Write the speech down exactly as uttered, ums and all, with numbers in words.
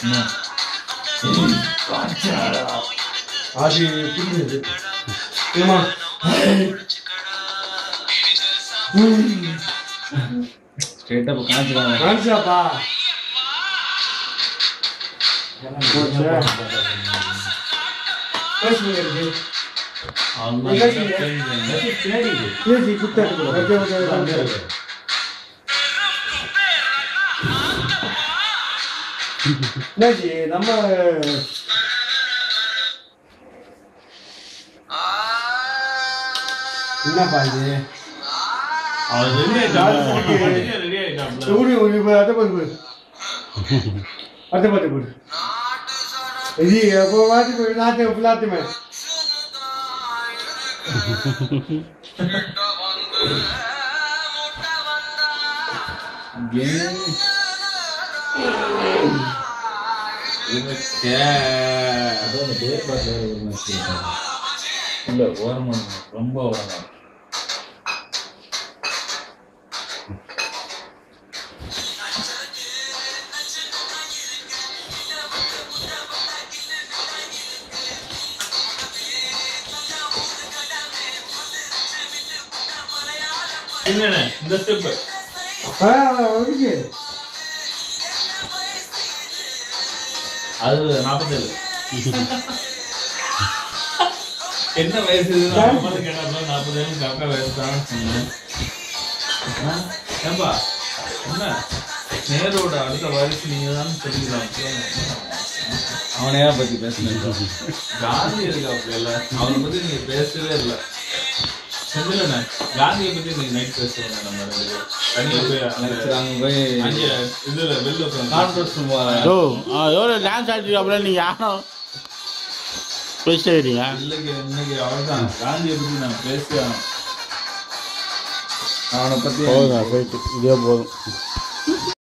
அது புரியுது ஏமா ஸ்ட்ரைட்டா காஞ்சிடலாம் காஞ்சாப்பா பேசுங்க இருக்கு அவங்க தேடி தேடி குத்தாட்டு ஓகே ஓகே நஜி நம்ம என்னப்பா இது அது ரெடி ஆயிட்டாங்க ரெடி ஆயிட்டாங்க ஊடி ஊடி அத போடு அத போடு போடு இது அப்போ வாடி போய் நாட்டே புலாத்துமே கேம் இவக்கே அதோட பேர் பாத்து இல்ல ஓரமா ரொம்ப ஓரமா என்னண்ணே இந்த ஸ்டெப் ஆ ஓகே அது நாற்பத்தேழு என்ன வயசு நாற்பது கேட்டா நாற்பத்தேழு கரெக்டா வயசு தான் சொன்னேன் ஏன்பா என்ன நேரோட அடுத்த வயசு நீங்க தான் சொல்லிக்கலாம் அவனையா பத்தி பேசுனேன் காந்தி இருக்கு அப்படி இல்ல அவனை பத்தி நீங்க பேசவே இல்லை செந்திலண்ணே காந்தியை பத்தி நீங்க நைட் பேசுவாங்க நம்ம ரெண்டு பேரும் தனியா போய் போய் அங்கே இதுல வெளில கான்ஃபரன்ஸ் ஓ எவ்வளோ டான்ஸ் ஆடிட்டு அப்புறம் நீங்கள் யாரும் பேசிட்டே இருக்கீங்க இல்லைங்க இன்னைக்கு அவ்வளோதான் காந்தியை பத்தி நான் பேசுவேன் அவனை பத்தி போதும் போயிட்டு இதே போதும்